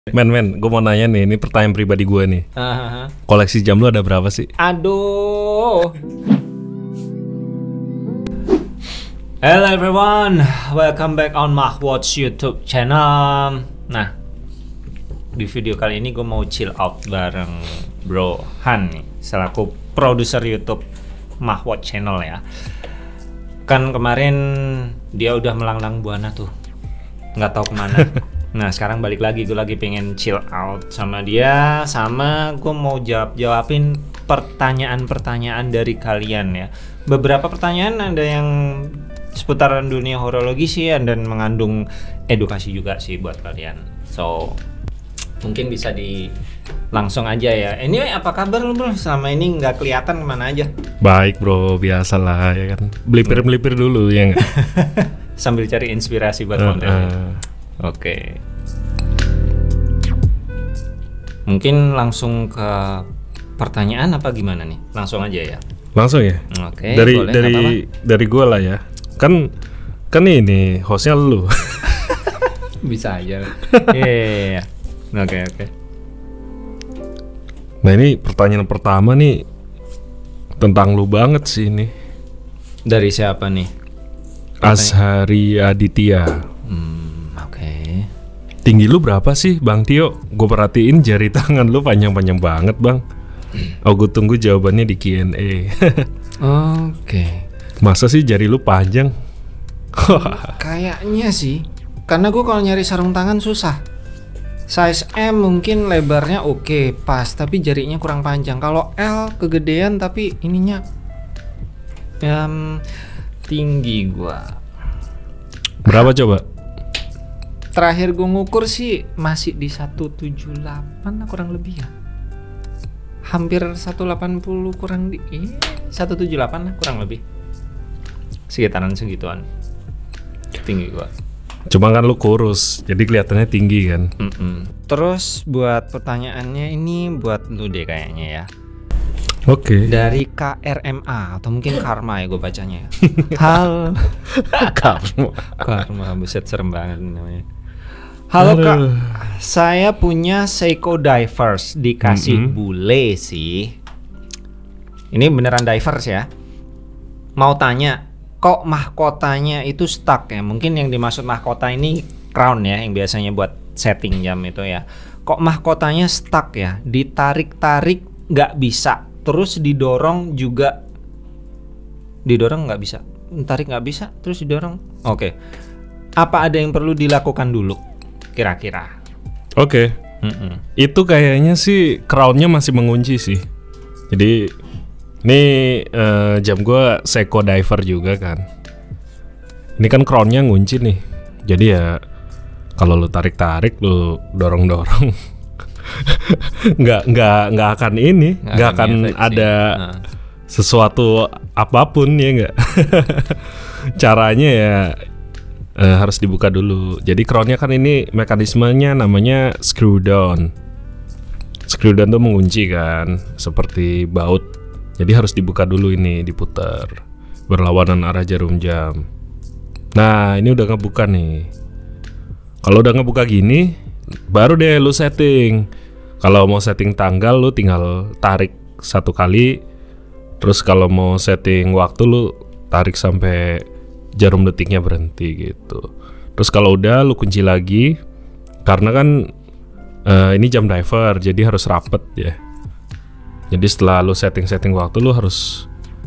Men, gue mau nanya nih, ini pertanyaan pribadi gue nih. Koleksi jam lu ada berapa sih? Aduh. Hello everyone, welcome back on Mahwatch YouTube channel. Nah, di video kali ini gue mau chill out bareng Bro Han nih, selaku produser YouTube Mahwatch channel ya. Kan kemarin dia udah melanglang buana tuh, nggak tahu kemana. Nah sekarang balik lagi, gue lagi pengen chill out sama dia, sama gue mau jawabin pertanyaan-pertanyaan dari kalian ya. Beberapa pertanyaan ada yang seputaran dunia horologi sih, dan mengandung edukasi juga sih buat kalian. So mungkin bisa langsung aja ya. Anyway, apa kabar lu bro? Selama ini nggak kelihatan kemana aja? Baik bro, biasalah ya kan. Melipir dulu ya nggak? Sambil cari inspirasi buat konten. Oke. Mungkin langsung ke pertanyaan apa gimana nih? Langsung aja ya. Langsung ya. Oke. Dari gue lah ya. Kan ini hostnya lu. Bisa aja. Iya. Oke. Nah ini pertanyaan pertama nih tentang lu banget sih ini. Dari siapa nih? Ashari Aditya. Oke. Tinggi lu berapa sih Bang Tio? Gue perhatiin jari tangan lu panjang-panjang banget Bang. Oh, gue tunggu jawabannya di Q&A. Oke. Masa sih jari lu panjang? Kayaknya sih, karena gue kalau nyari sarung tangan susah. Size M mungkin lebarnya oke, pas, tapi jarinya kurang panjang. Kalau L kegedean tapi ininya tinggi gue. Berapa coba? Terakhir gue ngukur sih masih di 178 kurang lebih ya. Hampir 180 kurang di 178 lah kurang lebih. Sekitaran segituan. Tinggi gua. Cuma kan lu kurus, jadi kelihatannya tinggi kan. Terus buat pertanyaannya ini buat lu deh kayaknya ya. Oke. Dari KRMA atau mungkin Karma ya gue bacanya. Hal Karma, buset serem banget namanya. Halo Kak, saya punya Seiko Divers dikasih bule sih. Ini beneran divers ya. Mau tanya, kok mahkotanya itu stuck ya? Mungkin yang dimaksud mahkota ini crown ya, yang biasanya buat setting jam itu ya. Kok mahkotanya stuck ya? Ditarik-tarik nggak bisa, terus didorong juga. Didorong nggak bisa, tarik nggak bisa, terus didorong. Oke. Apa ada yang perlu dilakukan dulu? Kira-kira. Oke. Itu kayaknya sih crownnya masih mengunci sih. Jadi ini jam gue Seiko Diver juga kan. Ini kan crownnya ngunci nih. Jadi ya kalau lu tarik-tarik, lu dorong-dorong, nggak akan ini, nggak akan ada sesuatu apapun ya nggak. Caranya ya harus dibuka dulu. Jadi crownnya kan ini mekanismenya namanya screw down. Screw down tuh mengunci kan, seperti baut. Jadi harus dibuka dulu ini, diputar berlawanan arah jarum jam. Nah ini udah ngebuka nih. Kalau udah ngebuka gini, baru deh lu setting. Kalau mau setting tanggal, lu tinggal tarik satu kali. Terus kalau mau setting waktu, lu tarik sampai jarum detiknya berhenti gitu. Terus kalau udah lu kunci lagi, karena kan ini jam diver, jadi harus rapet ya. Jadi setelah lu setting waktu, lu harus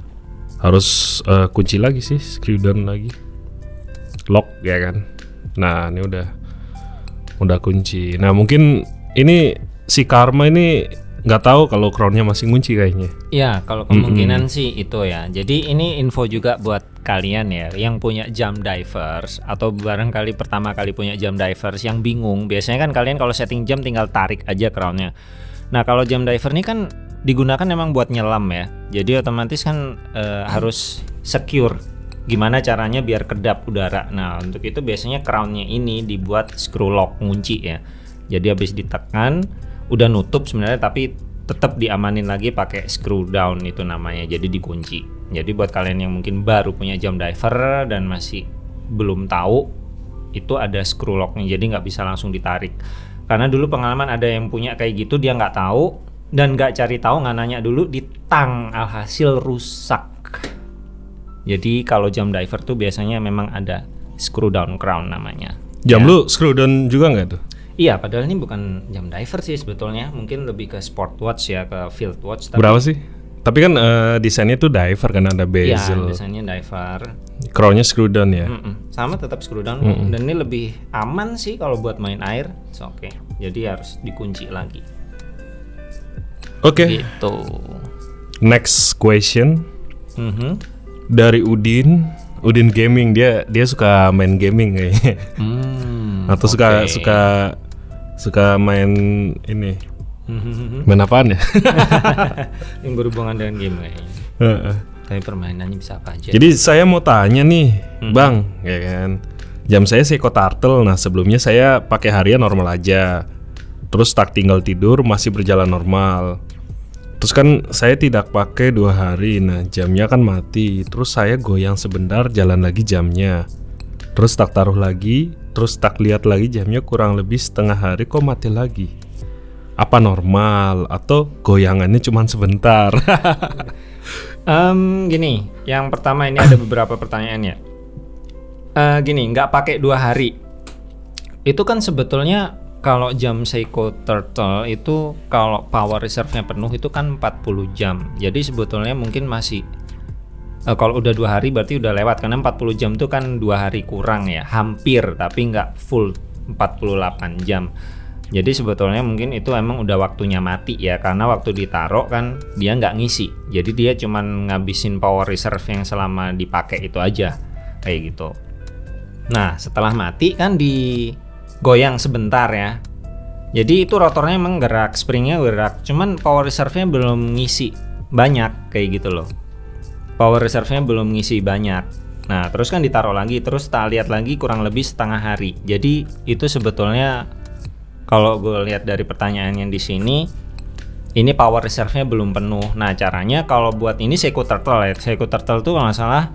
kunci lagi sih, screw down lagi, lock ya kan. Nah ini udah kunci. Nah mungkin ini si Karma ini nggak tahu kalau crownnya masih ngunci kayaknya. Ya kalau kemungkinan sih itu ya. Jadi ini info juga buat kalian ya yang punya jam divers atau barangkali pertama kali punya jam divers yang bingung. Biasanya kan kalian kalau setting jam tinggal tarik aja crownnya. Nah kalau jam diver ini kan digunakan memang buat nyelam ya. Jadi otomatis kan harus secure. Gimana caranya biar kedap udara. Nah untuk itu biasanya crownnya ini dibuat screw lock ngunci ya. Jadi habis ditekan udah nutup sebenarnya, tapi tetap diamanin lagi pakai screw down itu namanya, jadi dikunci. Jadi buat kalian yang mungkin baru punya jam diver dan masih belum tahu, itu ada screw locknya, jadi nggak bisa langsung ditarik. Karena dulu pengalaman ada yang punya kayak gitu, dia nggak tahu dan nggak cari tahu, nggak nanya dulu, ditang, alhasil rusak. Jadi kalau jam diver tuh biasanya memang ada screw down crown namanya. Jam lu screw down juga nggak tuh? Iya, padahal ini bukan jam diver sih sebetulnya, mungkin lebih ke sport watch ya, ke field watch. Berapa sih? Tapi kan desainnya tuh diver kan, ada bezel. Iya, desainnya diver. Crownnya screw down ya? Sama, tetap screw down. Dan ini lebih aman sih kalau buat main air. Oke. Jadi harus dikunci lagi. Oke. Gitu. Next question. Dari Udin Gaming, dia suka main gaming kayaknya. Atau suka main ini. Main apaan ya? Yang berhubungan dengan game kayaknya. Tapi permainannya bisa apa aja. Jadi saya mau tanya nih, Bang, ya kan. Jam saya Seiko Turtle. Nah, sebelumnya saya pakai harian normal aja. Terus tak tinggal tidur masih berjalan normal. Terus kan saya tidak pakai 2 hari. Nah, jamnya kan mati. Terus saya goyang sebentar, jalan lagi jamnya. Terus tak taruh lagi, terus tak lihat lagi jamnya, kurang lebih setengah hari kok mati lagi. Apa normal atau goyangannya cuma sebentar? Gini, yang pertama ini ada beberapa pertanyaannya. Gini, nggak pakai 2 hari. Itu kan sebetulnya kalau jam Seiko Turtle itu kalau power reserve-nya penuh itu kan 40 jam. Jadi sebetulnya mungkin masih kalau udah 2 hari berarti udah lewat, karena 40 jam itu kan 2 hari kurang ya, hampir, tapi nggak full 48 jam. Jadi sebetulnya mungkin itu emang udah waktunya mati ya, karena waktu ditaruh kan dia nggak ngisi. Jadi dia cuman ngabisin power reserve yang selama dipakai itu aja, kayak gitu. Nah, setelah mati kan digoyang sebentar ya. Jadi itu rotornya emang gerak, springnya gerak, cuman power reserve-nya belum ngisi banyak, kayak gitu loh. Power reserve-nya belum ngisi banyak. Nah, terus kan ditaruh lagi, terus tak lihat lagi kurang lebih setengah hari. Jadi itu sebetulnya kalau gue lihat dari pertanyaan yang di sini, ini power reserve-nya belum penuh. Nah, caranya kalau buat ini Seiko Turtle ya. Seiko Turtle tuh kalau nggak salah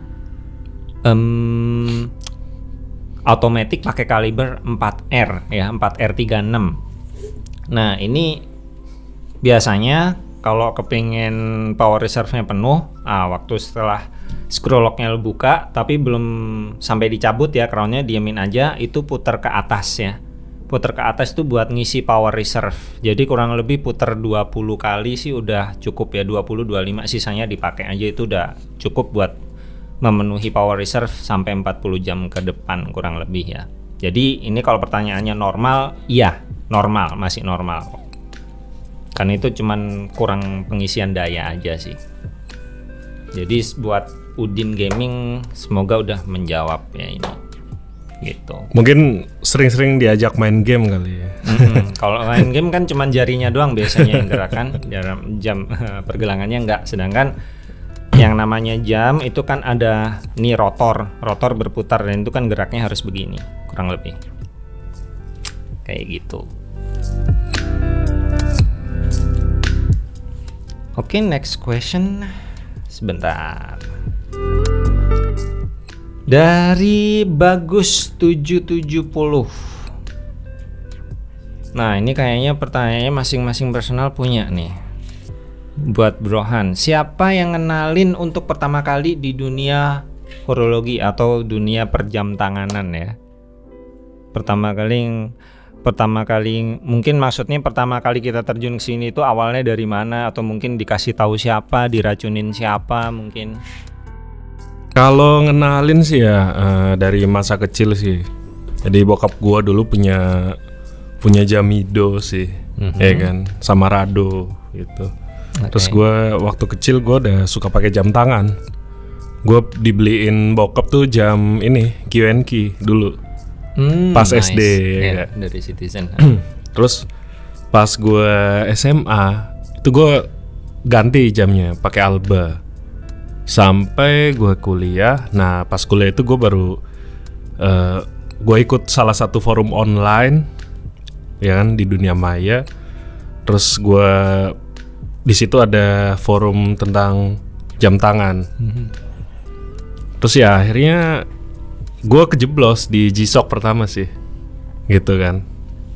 automatic pakai kaliber 4R ya, 4R36. Nah, ini biasanya kalau kepingin power reserve-nya penuh, waktu setelah screw lock-nya lo buka tapi belum sampai dicabut ya, crown-nya diamin aja, itu putar ke atas ya. Putar ke atas itu buat ngisi power reserve. Jadi kurang lebih putar 20 kali sih udah cukup ya, 20-25, sisanya dipakai aja, itu udah cukup buat memenuhi power reserve sampai 40 jam ke depan kurang lebih ya. Jadi ini kalau pertanyaannya normal, iya, normal, masih normal. Karena itu cuman kurang pengisian daya aja sih. Jadi buat Udin Gaming semoga udah menjawab ya ini. Gitu. Mungkin sering-sering diajak main game kali ya. Kalau main game kan cuman jarinya doang biasanya yang gerakan, jam pergelangannya enggak. Sedangkan yang namanya jam itu kan ada nih rotor berputar, dan itu kan geraknya harus begini kurang lebih. Kayak gitu. Oke, next question. Sebentar. Dari Bagus 770. Nah, ini kayaknya pertanyaannya masing-masing personal punya nih. Buat Bro Han, siapa yang ngenalin untuk pertama kali di dunia horologi atau dunia perjam tanganan ya? Pertama kali mungkin maksudnya pertama kali kita terjun ke sini itu awalnya dari mana, atau mungkin dikasih tahu siapa, diracunin siapa mungkin? Kalau ngenalin sih ya dari masa kecil sih. Jadi bokap gua dulu punya Jamido sih, ya kan, sama Rado gitu. Terus gua waktu kecil gua udah suka pakai jam tangan. Gua dibeliin bokap tuh jam ini QNQ dulu. Pas nice. SD ya, dari Citizen. Terus pas gua SMA itu gua ganti jamnya pakai Alba. Sampai gue kuliah. Nah pas kuliah itu gue baru gue ikut salah satu forum online ya kan, di dunia maya. Terus gue di situ ada forum tentang jam tangan. Terus ya akhirnya gue kejeblos di G-Shock pertama sih, gitu kan.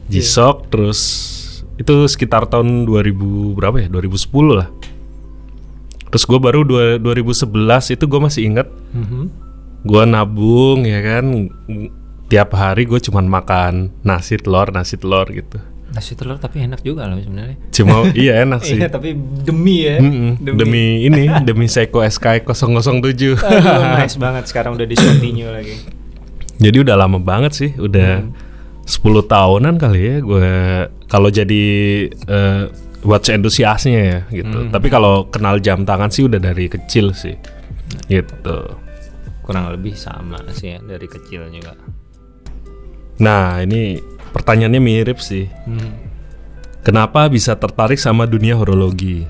G-Shock, terus itu sekitar tahun 2000 berapa ya? 2010 lah. Terus gue baru 2011 itu gue masih inget. Gue nabung ya kan. Tiap hari gue cuman makan nasi telur gitu. Nasi telur tapi enak juga loh sebenarnya. Cuma iya enak sih. Iya tapi demi ya. Demi Seiko SKI 007. Aduh, nice banget, sekarang udah discontinue lagi. Jadi udah lama banget sih, udah 10 tahunan kali ya gue kalau jadi watch entusiasnya ya gitu. Tapi kalau kenal jam tangan sih udah dari kecil sih. Gitu. Kurang lebih sama sih ya, dari kecil juga. Nah, ini pertanyaannya mirip sih. Kenapa bisa tertarik sama dunia horologi?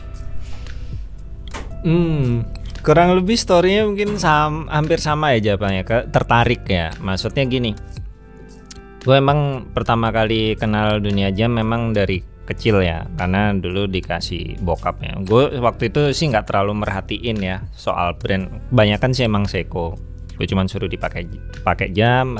Kurang lebih story-nya mungkin hampir sama ya jawabannya, tertarik ya. Maksudnya gini, gue emang pertama kali kenal dunia jam memang dari kecil ya, karena dulu dikasih bokap ya. Gue waktu itu sih nggak terlalu merhatiin ya soal brand, kebanyakan sih emang Seiko. Gue cuma suruh pakai jam.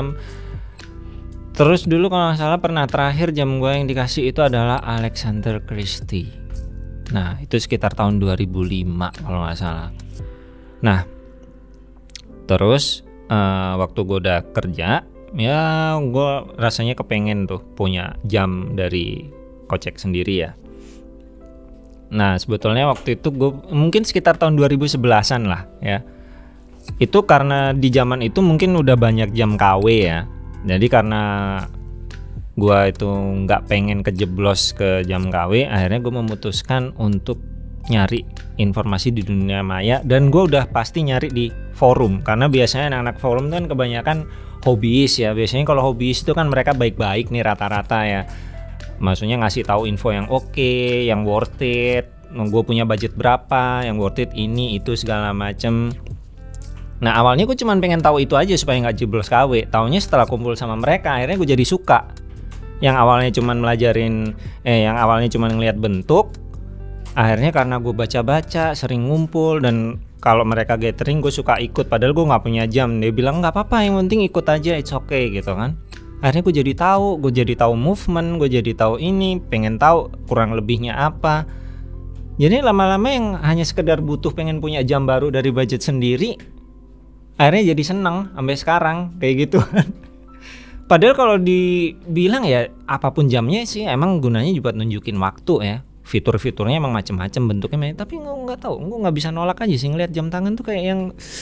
Terus dulu kalau nggak salah pernah terakhir jam gue yang dikasih itu adalah Alexander Christie. Nah itu sekitar tahun 2005 kalau nggak salah. Nah terus waktu gue udah kerja ya, gue rasanya kepengen tuh punya jam dari Kocek sendiri ya. Nah sebetulnya waktu itu gue mungkin sekitar tahun 2011an lah ya. Itu karena di zaman itu mungkin udah banyak jam KW ya. Jadi karena gue itu nggak pengen kejeblos ke jam KW, akhirnya gue memutuskan untuk nyari informasi di dunia maya. Dan gue udah pasti nyari di forum, karena biasanya anak-anak forum kan kebanyakan hobiis ya. Biasanya kalau hobiis itu kan mereka baik-baik nih rata-rata ya. Maksudnya ngasih tahu info yang oke, yang worth it. Gue punya budget berapa, yang worth it ini itu segala macem. Nah awalnya gue cuma pengen tahu itu aja supaya nggak jeblos KW. Taunya setelah kumpul sama mereka, akhirnya gue jadi suka. Yang awalnya cuma yang awalnya cuma ngeliat bentuk, akhirnya karena gue baca-baca, sering ngumpul, dan kalau mereka gathering gue suka ikut. Padahal gue nggak punya jam. Dia bilang nggak apa-apa, yang penting ikut aja, it's okay gitu kan. Akhirnya gue jadi tahu movement, gue jadi tahu ini, pengen tahu kurang lebihnya apa. Jadi lama-lama yang hanya sekedar butuh pengen punya jam baru dari budget sendiri, akhirnya jadi seneng sampai sekarang kayak gitu. Padahal kalau dibilang ya apapun jamnya sih emang gunanya juga nunjukin waktu ya. Fitur-fiturnya emang macam-macam bentuknya, tapi nggak tahu, gue nggak bisa nolak aja sih ngeliat jam tangan tuh kayak yang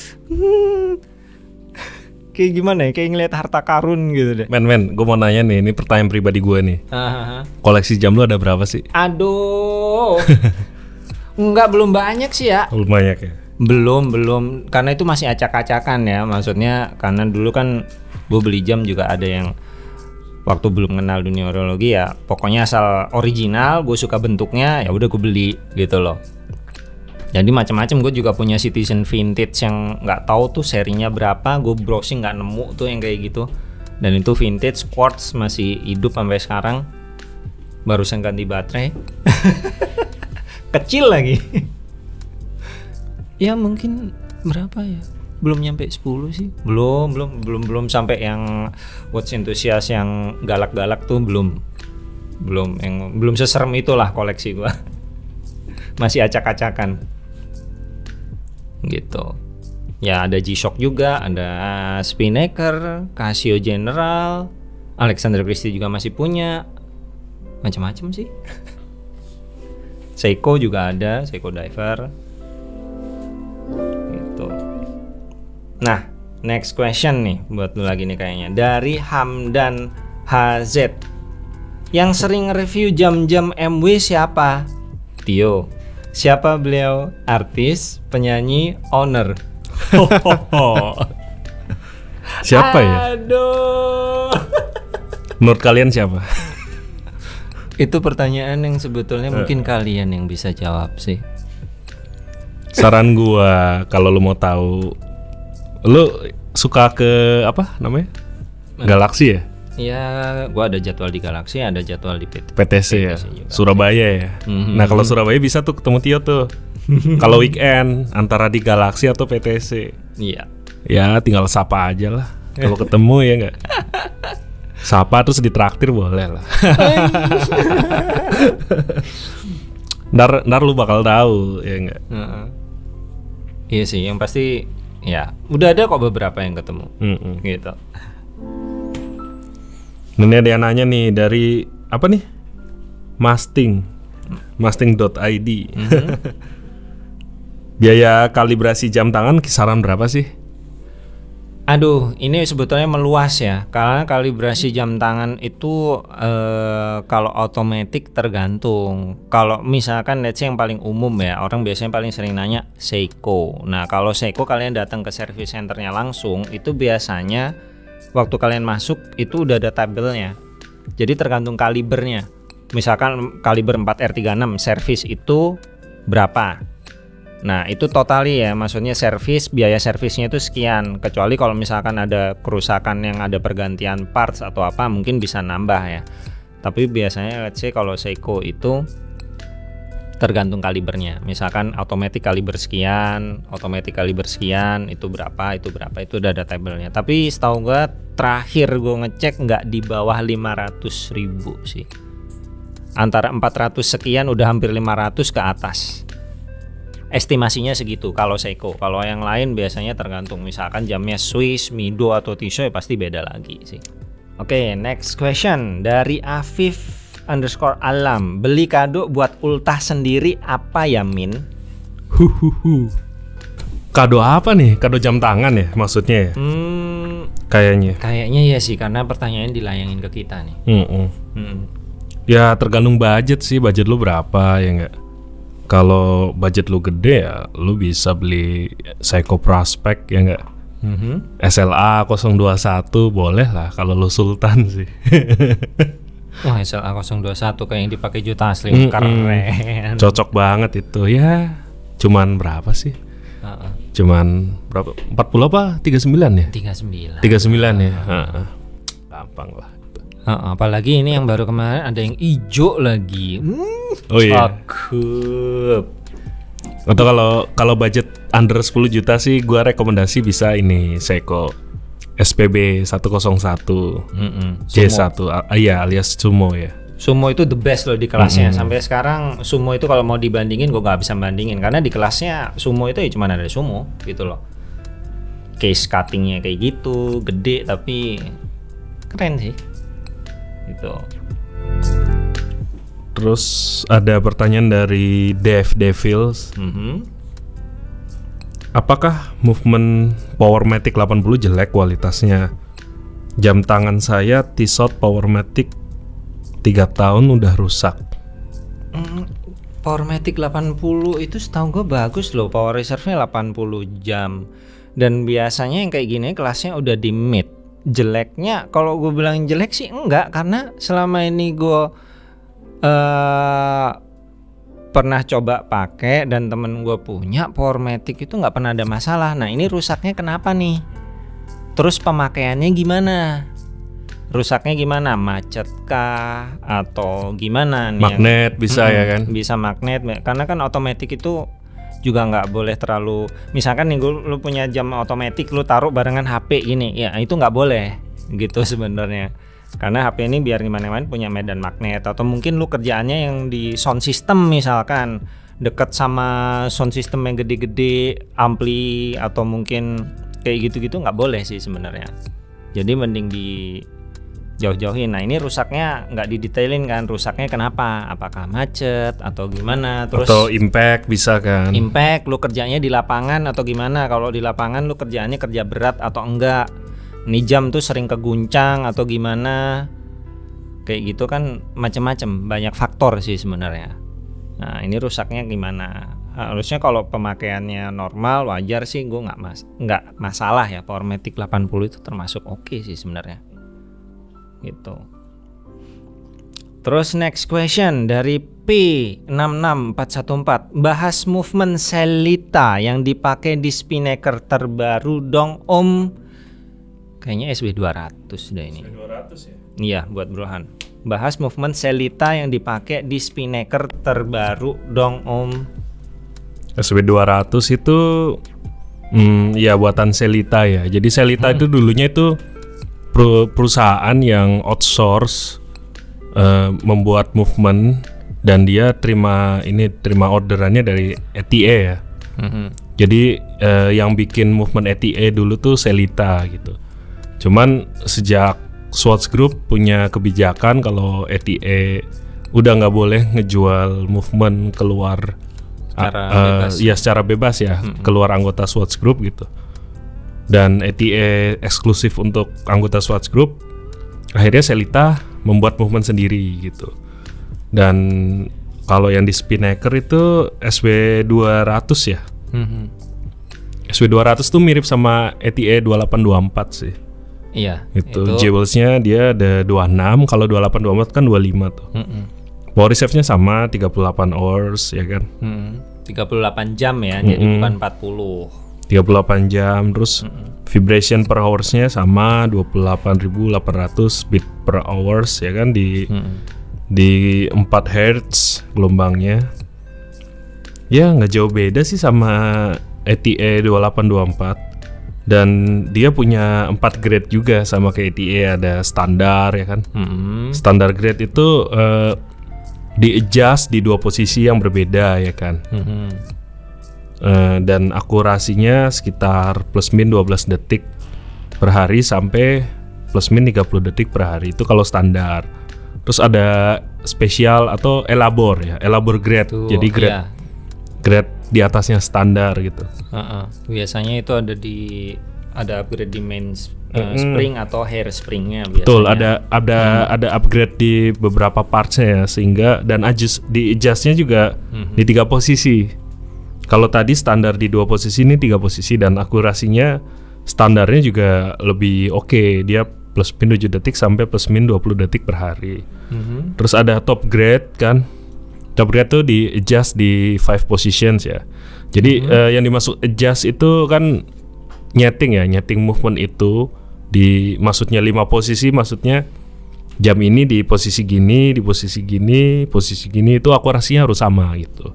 kayak gimana ya, kayak ngeliat harta karun gitu deh. Men, gue mau nanya nih, ini pertanyaan pribadi gue nih. Koleksi jam lu ada berapa sih? Aduh, belum banyak sih ya. Belum banyak ya? Belum, karena itu masih acak-acakan ya. Maksudnya karena dulu kan gue beli jam juga ada yang waktu belum kenal dunia horologi ya, pokoknya asal original, gue suka bentuknya, ya udah gue beli gitu loh. Jadi macam-macam, gue juga punya Citizen Vintage yang nggak tahu tuh serinya berapa, gue browsing nggak nemu tuh yang kayak gitu. Dan itu vintage quartz, masih hidup sampai sekarang, barusan ganti baterai. Kecil lagi. Ya mungkin berapa ya? Belum nyampe 10 sih. Belum sampai yang watch enthusiast yang galak-galak tuh belum seserem itulah koleksi gua. Masih acak-acakan. Gitu. Ya ada G-Shock juga, ada Spinnaker, Casio General, Alexander Christie juga masih punya. Macam-macam sih. Seiko juga ada, Seiko Diver. Gitu. Nah, next question nih buat lu lagi nih kayaknya, dari Hamdan HZ. Yang sering review jam-jam MW siapa? Tio. Siapa beliau? Artis, penyanyi, owner. Siapa ya? Aduh. Menurut kalian siapa? Itu pertanyaan yang sebetulnya mungkin kalian yang bisa jawab sih. Saran gua, kalau lu mau tahu, lu suka ke apa namanya? Galaxy ya? Ya, gua ada jadwal di Galaxy, ada jadwal di PTC ya, juga. Surabaya ya. Nah kalau Surabaya bisa tuh ketemu Tio tuh. Kalau weekend antara di Galaxy atau PTC. Iya. Ya tinggal sapa aja lah. Kalau ketemu ya nggak. Sapa terus ditraktir boleh lah. Ntar lu bakal tahu ya enggak? Iya sih, yang pasti ya udah ada kok beberapa yang ketemu. Gitu. Ini ada yang nanya nih dari apa nih? Masting.id. Biaya kalibrasi jam tangan kisaran berapa sih? Aduh, ini sebetulnya meluas ya. Karena kalibrasi jam tangan itu kalau otomatis tergantung. Kalau misalkan let's say yang paling umum ya, orang biasanya paling sering nanya Seiko. Nah, kalau Seiko kalian datang ke service centernya langsung, itu biasanya waktu kalian masuk itu udah ada tabelnya. Jadi tergantung kalibernya. Misalkan kaliber 4R36 service itu berapa? Nah itu totali ya, maksudnya biaya servisnya itu sekian. Kecuali kalau misalkan ada kerusakan yang ada pergantian parts atau apa, mungkin bisa nambah ya. Tapi biasanya let's say kalau Seiko itu tergantung kalibernya. Misalkan automatic kaliber sekian, itu berapa, itu udah ada tabelnya. Tapi setahu gue terakhir gue ngecek nggak di bawah 500.000 sih. Antara 400 sekian udah hampir 500 ke atas. Estimasinya segitu kalau Seiko. Kalau yang lain biasanya tergantung, misalkan jamnya Swiss, Mido atau Tissot ya pasti beda lagi sih. Oke, next question dari Afif_Alam. Beli kado buat ultah sendiri apa ya Min? Kado apa nih? Kado jam tangan ya maksudnya ya? Kayaknya ya sih, karena pertanyaan dilayangin ke kita nih. Ya tergantung budget sih, budget lu berapa ya enggak? Kalau budget lu gede ya lu bisa beli Seiko Prospect ya enggak? SLA 021 boleh lah kalau lu sultan sih. Wah, SLA 021 kayak yang dipakai juta asli, keren. Cocok banget itu ya. Cuman berapa sih? Cuman berapa? 40 apa? 39 ya? 39 ya. Gampang lah. Apalagi ini yang baru kemarin ada yang hijau lagi. Oh iya. Cakep. Atau kalau budget under 10 juta sih gua rekomendasi bisa ini Seiko SPB 101 J1 iya alias Sumo ya. Sumo itu the best loh di kelasnya. Sampai sekarang Sumo itu kalau mau dibandingin gue gak bisa bandingin, karena di kelasnya Sumo itu ya cuma ada Sumo gitu loh. Case cuttingnya kayak gitu, gede tapi keren sih gitu. Terus ada pertanyaan dari Devils. Apakah movement Powermatic 80 jelek kualitasnya? Jam tangan saya Tissot Powermatic 3 tahun udah rusak. Powermatic 80 itu setahu gue bagus loh, power reserve-nya 80 jam. Dan biasanya yang kayak gini kelasnya udah di mid. Jeleknya kalau gue bilang jelek sih enggak, karena selama ini gue pernah coba pakai dan temen gue punya Powermatic itu nggak pernah ada masalah. Nah ini rusaknya kenapa nih? Terus pemakaiannya gimana? Rusaknya gimana? Macet kah atau gimana nih? Magnet bisa ya kan? Bisa magnet, karena kan otomatis itu juga nggak boleh terlalu, misalkan nih lu punya jam otomatis lu taruh barengan HP gini ya, itu nggak boleh gitu sebenarnya, karena HP ini biar gimana-gimana punya medan magnet. Atau mungkin lu kerjaannya yang di sound system, misalkan deket sama sound system yang gede-gede, ampli atau mungkin kayak gitu-gitu nggak boleh sih sebenarnya. Jadi mending di jauh-jauhin. Nah ini rusaknya nggak didetailin kan, rusaknya kenapa? Apakah macet atau gimana? Terus atau impact bisa kan? Impact, lu kerjanya di lapangan atau gimana? Kalau di lapangan lu kerjaannya kerja berat atau enggak? Nih jam tuh sering keguncang atau gimana? Kayak gitu kan macem-macem, banyak faktor sih sebenarnya. Nah ini rusaknya gimana? Harusnya kalau pemakaiannya normal wajar sih, gue nggak masalah ya. Powermatic 80 itu termasuk oke sih sebenarnya. Gitu. Terus next question dari P66414, bahas movement Selita yang dipakai di Spinnaker terbaru dong Om. Kayaknya SW200 deh ini. SW200 ya? Iya, buat Brohan. Bahas movement Selita yang dipakai di Spinnaker terbaru dong Om. SW200 itu ya buatan Selita ya. Jadi Selita itu dulunya itu perusahaan yang outsource membuat movement, dan dia terima orderannya dari ETA ya. Jadi yang bikin movement ETA dulu tuh Selita gitu. Cuman sejak Swatch Group punya kebijakan kalau ETA udah nggak boleh ngejual movement keluar secara bebas ya, keluar anggota Swatch Group gitu. Dan ETA eksklusif untuk anggota Swatch Group. Akhirnya Selita membuat movement sendiri gitu. Dan kalau yang di Spinnaker itu SW200 ya. SW200 tuh mirip sama ETA 2824 sih. Iya. Itu jewelsnya dia ada 26, kalau 2824 kan 25 tuh. Power reserve-nya sama 38 hours ya kan. 38 jam ya, jadi bukan 40. 38 jam, terus vibration per hours-nya sama 28.800 beat per hours ya kan, di 4 Hz gelombangnya. Ya nggak jauh beda sih sama ETA 2824. Dan dia punya 4 grade juga sama kayak ETA, ada standar ya kan. Standar grade itu di-adjust di 2 posisi yang berbeda ya kan. Dan akurasinya sekitar plus min 12 detik per hari sampai plus min 30 detik per hari, itu kalau standar. Terus ada spesial atau elabor ya, elabor grade. Jadi grade di atasnya standar gitu. Biasanya itu ada upgrade di main spring atau hair springnya biasanya. Betul, ada upgrade di beberapa partsnya ya, sehingga dan di adjustnya juga di 3 posisi. Kalau tadi standar di 2 posisi, ini 3 posisi, dan akurasinya standarnya juga lebih oke. Dia plus min 7 detik sampai plus min 20 detik per hari. Terus ada top grade kan. Top grade tuh di adjust di 5 positions ya. Jadi yang dimaksud adjust itu kan nyeting movement itu maksudnya 5 posisi, maksudnya jam ini di posisi gini, di posisi gini, posisi gini, itu akurasinya harus sama gitu.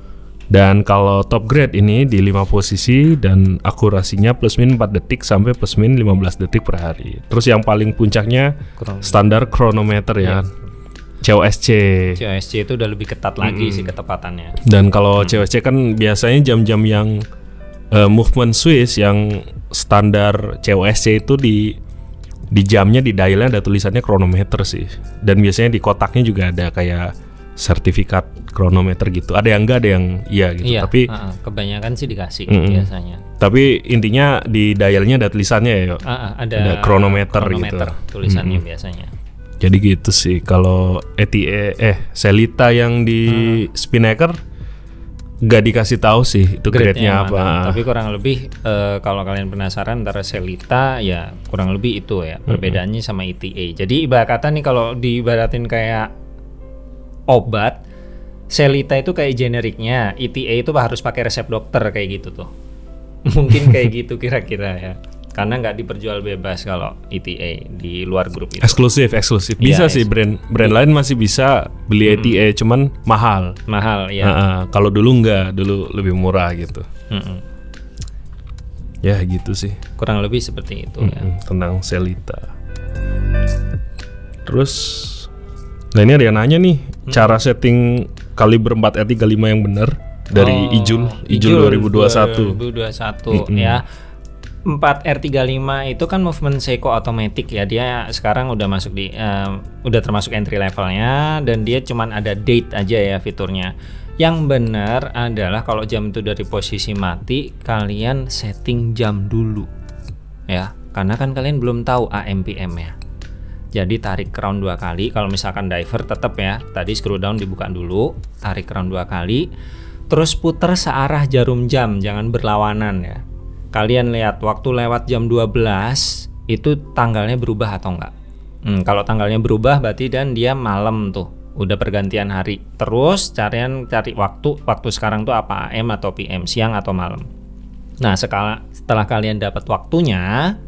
Dan kalau top grade ini di 5 posisi dan akurasinya plus min 4 detik sampai plus min 15 detik per hari. Terus yang paling puncaknya standar chronometer ya. COSC itu udah lebih ketat lagi sih ketepatannya. Dan kalau COSC kan biasanya jam-jam yang movement Swiss yang standar COSC itu di jamnya, di dialnya ada tulisannya chronometer sih. Dan biasanya di kotaknya juga ada kayak sertifikat chronometer gitu. Ada yang enggak, ada yang iya gitu. Iya, tapi kebanyakan sih dikasih biasanya. Tapi intinya di dialnya ada tulisannya ya. Ada chronometer gitu. Tulisannya biasanya. Jadi gitu sih. Kalau Selita yang di Spinnaker nggak dikasih tahu sih itu grade-nya apa. Tapi kurang lebih kalau kalian penasaran antara Selita ya kurang lebih itu ya perbedaannya sama ETA. Jadi ibarat kata nih, kalau diibaratin kayak obat, Selita itu kayak generiknya, ETA itu harus pakai resep dokter kayak gitu tuh. Mungkin kayak gitu kira-kira ya. Karena nggak diperjual bebas kalau ETA di luar grup itu. Eksklusif. Bisa sih brand lain masih bisa beli ETA, cuman mahal ya. Kalau dulu nggak, dulu lebih murah gitu. Ya gitu sih. Kurang lebih seperti itu ya. Tentang Selita. Terus, nah ini ada yang nanya nih, cara setting kaliber 4R35 yang benar dari Ijul 2021 ya. 4R35 itu kan movement Seiko automatic ya. Dia sekarang udah masuk udah termasuk entry levelnya, dan dia cuman ada date aja ya fiturnya. Yang benar adalah kalau jam itu dari posisi mati, kalian setting jam dulu ya, karena kan kalian belum tahu AM PM ya. Jadi tarik crown 2 kali. Kalau misalkan diver tetap ya, tadi screw down dibuka dulu, tarik crown 2 kali, terus puter searah jarum jam, jangan berlawanan ya. Kalian lihat waktu lewat jam 12 itu tanggalnya berubah atau enggak. Kalau tanggalnya berubah berarti dan dia malam tuh, udah pergantian hari. Terus cari waktu sekarang tuh apa, AM atau PM, siang atau malam. Nah setelah kalian dapat waktunya,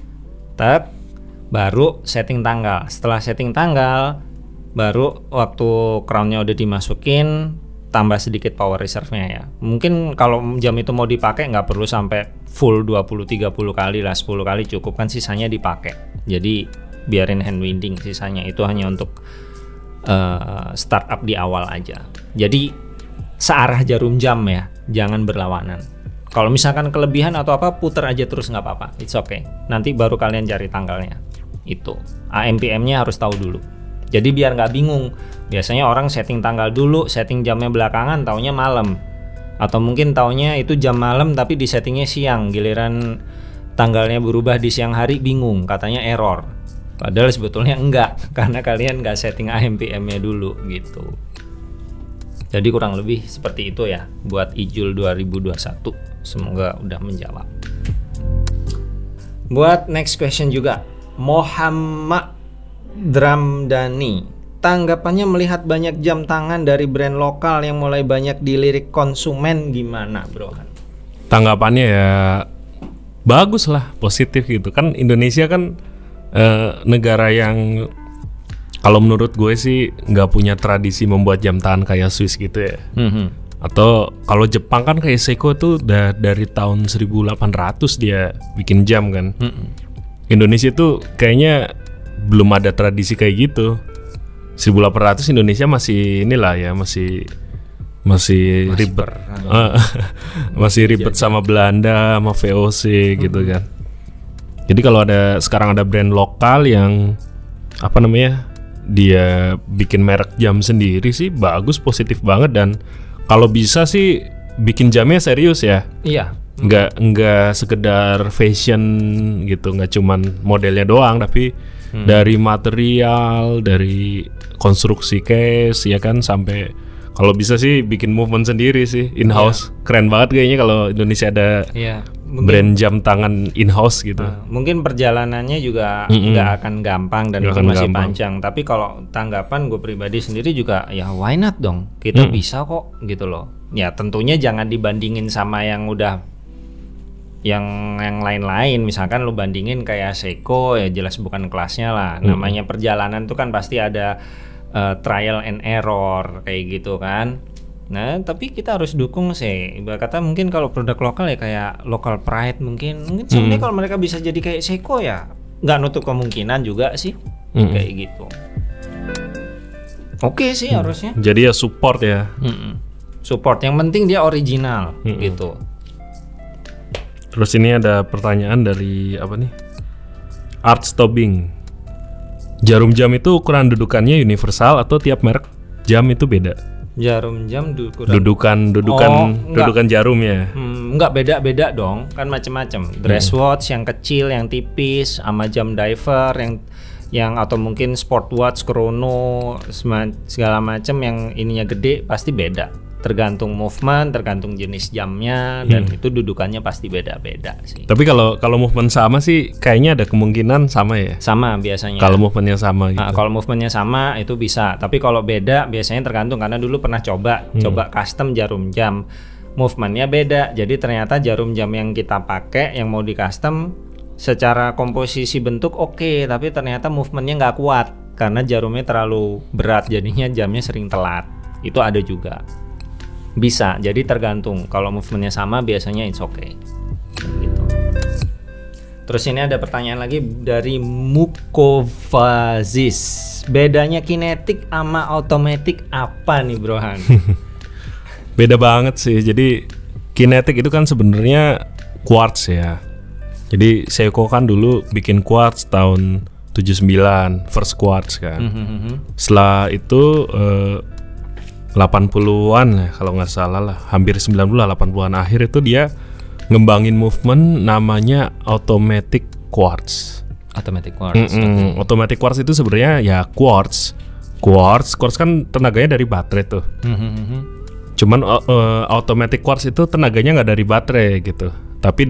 baru setting tanggal. Setelah setting tanggal, baru waktu crownnya udah dimasukin, tambah sedikit power reserve-nya ya. Mungkin kalau jam itu mau dipakai nggak perlu sampai full 20-30 kali lah, 10 kali cukup kan, sisanya dipakai. Jadi biarin hand winding, sisanya itu hanya untuk startup di awal aja. Jadi searah jarum jam ya, jangan berlawanan. Kalau misalkan kelebihan atau apa, puter aja terus nggak apa-apa, it's okay. Nanti baru kalian cari tanggalnya. Itu AMPM-nya harus tahu dulu. Jadi biar nggak bingung. Biasanya orang setting tanggal dulu, setting jamnya belakangan, taunya malam. Atau mungkin taunya itu jam malam tapi di settingnya siang. Giliran tanggalnya berubah di siang hari, bingung, katanya error. Padahal sebetulnya enggak, karena kalian nggak setting AMPM-nya dulu gitu. Jadi kurang lebih seperti itu ya buat Ijul 2021. Semoga udah menjawab. Buat next question juga, Muhammad Dramdani, tanggapannya melihat banyak jam tangan dari brand lokal yang mulai banyak dilirik konsumen, gimana bro? Tanggapannya ya bagus lah, positif gitu kan. Indonesia kan negara yang kalau menurut gue sih nggak punya tradisi membuat jam tangan kayak Swiss gitu ya. Atau kalau Jepang kan kayak Seiko tuh udah dari tahun 1800 dia bikin jam kan. Indonesia tuh kayaknya belum ada tradisi kayak gitu. 1800 Indonesia masih inilah ya, masih ribet. Masih ribet sama Belanda, sama VOC gitu kan. Jadi kalau sekarang ada brand lokal yang apa namanya, dia bikin merek jam sendiri sih bagus, positif banget. Dan kalau bisa sih bikin jamnya serius ya. Iya. Nggak sekedar fashion gitu, nggak cuman modelnya doang, tapi dari material, dari konstruksi case ya kan, sampai kalau bisa sih bikin movement sendiri sih in-house. Keren banget kayaknya kalau Indonesia ada brand jam tangan in-house gitu. Mungkin perjalanannya juga nggak akan gampang dan itu masih panjang. Tapi kalau tanggapan gue pribadi sendiri juga ya why not dong, kita bisa kok gitu loh. Ya tentunya jangan dibandingin sama yang udah yang lain-lain. Misalkan lu bandingin kayak Seiko ya jelas bukan kelasnya lah. Namanya perjalanan tuh kan pasti ada trial and error kayak gitu kan. Nah tapi kita harus dukung sih. Ibarat kata mungkin kalau produk lokal ya kayak local pride, mungkin sebenarnya kalau mereka bisa jadi kayak Seiko ya nggak nutup kemungkinan juga sih kayak gitu. Oke sih harusnya. Jadi ya support ya. Support, yang penting dia original gitu. Terus ini ada pertanyaan dari apa nih? Art Stobbing. Jarum jam itu ukuran dudukannya universal atau tiap merek jam itu beda? Jarum jam dudukan jarumnya. Enggak, beda-beda dong, kan macam-macam. Dress watch yang kecil, yang tipis, sama jam diver yang atau mungkin sport watch, chrono, segala macam yang ininya gede pasti beda. Tergantung movement, tergantung jenis jamnya, dan itu dudukannya pasti beda-beda sih. Tapi kalau movement sama sih kayaknya ada kemungkinan sama ya. Sama biasanya. Kalau movementnya sama gitu. Kalau movementnya sama itu bisa. Tapi kalau beda biasanya tergantung, karena dulu pernah coba custom jarum jam, movementnya beda. Jadi ternyata jarum jam yang kita pakai yang mau di custom secara komposisi bentuk oke, tapi ternyata movementnya nggak kuat karena jarumnya terlalu berat, jadinya jamnya sering telat. Itu ada juga. Bisa, jadi tergantung. Kalau movementnya sama biasanya it's okay gitu. Terus ini ada pertanyaan lagi dari Mukovazis. Bedanya kinetik sama automatic apa nih Brohan? Beda banget sih. Jadi kinetik itu kan sebenarnya quartz ya. Jadi Seiko kan dulu bikin quartz tahun 79, first quartz kan. Setelah itu 80-an ya kalau nggak salah lah, hampir 80-an akhir itu dia ngembangin movement namanya automatic quartz. Automatic quartz. Automatic quartz itu sebenarnya ya quartz kan tenaganya dari baterai tuh. Cuman automatic quartz itu tenaganya nggak dari baterai gitu, tapi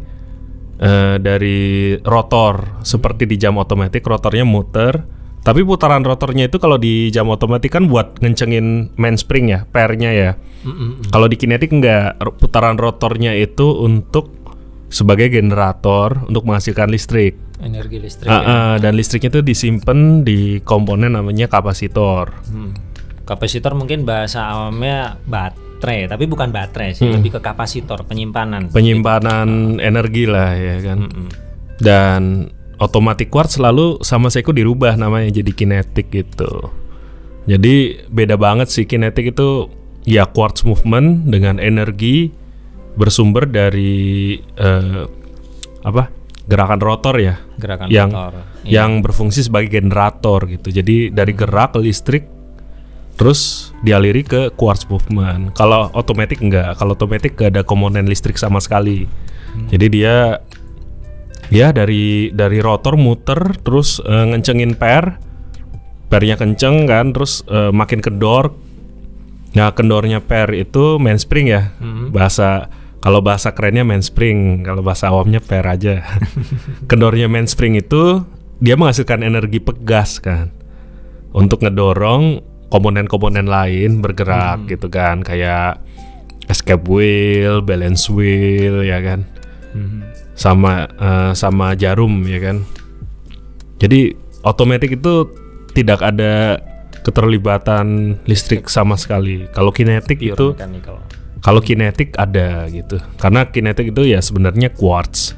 dari rotor. Seperti di jam otomatis rotornya muter. Tapi putaran rotornya itu kalau di jam otomatis kan buat ngencengin mainspring ya, pairnya ya. Kalau di kinetik enggak, putaran rotornya itu untuk sebagai generator untuk menghasilkan listrik. Energi listrik. Dan listriknya itu disimpan di komponen namanya kapasitor. Kapasitor mungkin bahasa awamnya baterai, tapi bukan baterai sih, lebih ke kapasitor, penyimpanan energi lah ya kan. Dan automatic quartz selalu sama Seiko dirubah namanya jadi kinetic gitu. Jadi beda banget sih. Kinetic itu ya quartz movement dengan energi bersumber dari gerakan rotor ya, yang berfungsi sebagai generator gitu. Jadi dari gerak ke listrik terus dialiri ke quartz movement. Kalau automatic enggak, kalau automatic gak ada komponen listrik sama sekali. Jadi dia ya dari rotor muter terus ngencengin pernya kenceng kan, terus makin kendor. Nah, kendornya per itu mainspring ya. Kalau bahasa kerennya mainspring, kalau bahasa awamnya per aja. Kendornya mainspring itu dia menghasilkan energi pegas kan, untuk ngedorong komponen-komponen lain bergerak gitu kan, kayak escape wheel, balance wheel ya kan, sama jarum ya kan. Jadi otomatis itu tidak ada keterlibatan listrik sama sekali. Kalau kinetik itu mechanical. Kalau kinetik ada gitu, karena kinetik itu ya sebenarnya quartz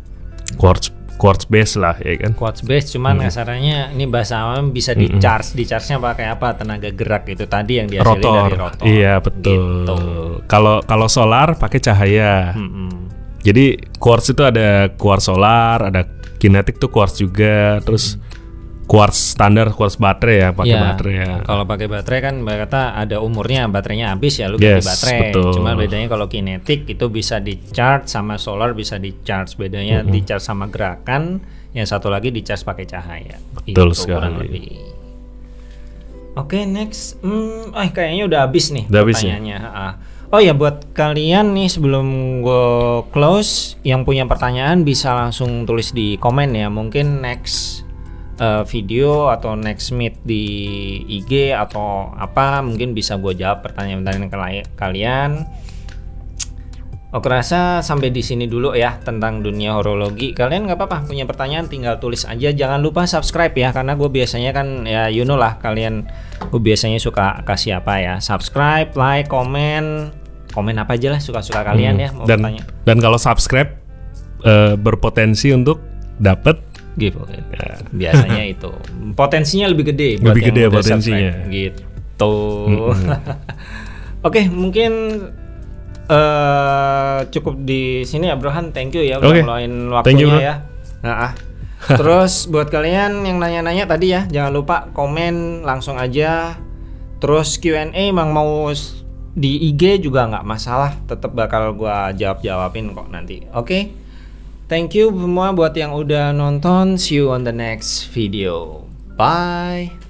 base lah ya kan. Quartz base, cuman kasarannya ini bahasa awam bisa di-charge-nya pakai apa? Tenaga gerak itu tadi yang dihasilkan dari rotor. Iya betul. Gitu. Kalau solar pakai cahaya. Jadi quartz itu ada quartz solar, ada kinetik tuh quartz juga, terus quartz standar, quartz baterai ya, pakai baterai ya. Kalau pakai baterai kan kata ada umurnya, baterainya habis ya lu ganti baterai. Betul. Cuma bedanya kalau kinetik itu bisa di-charge, sama solar bisa di-charge. Bedanya di-charge sama gerakan, yang satu lagi di-charge pakai cahaya. Betul sekali. Oke, next. Kayaknya udah habis nih pertanyaannya. Oh ya, buat kalian nih sebelum gue close, yang punya pertanyaan bisa langsung tulis di komen ya. Mungkin next video atau next meet di IG atau apa, mungkin bisa gue jawab pertanyaan-pertanyaan kalian. Oke, rasa sampai di sini dulu ya tentang dunia horologi. Kalian nggak apa-apa punya pertanyaan tinggal tulis aja. Jangan lupa subscribe ya, karena gue biasanya kan ya you know lah kalian, gue biasanya suka kasih apa ya, subscribe, like, komen apa aja lah suka-suka kalian ya mau bertanya. Dan kalau subscribe berpotensi untuk dapet giveaway. Biasanya itu potensinya lebih gede buat lebih gede yang potensinya gitu. Oke, mungkin cukup di sini ya Bro Han. Thank you ya udah ngeluangin waktunya ya. Terus buat kalian yang nanya-nanya tadi ya, jangan lupa komen langsung aja. Terus Q&A emang mau di IG juga nggak masalah, tetap bakal gua jawabin kok nanti. Oke. Thank you semua buat yang udah nonton. See you on the next video. Bye.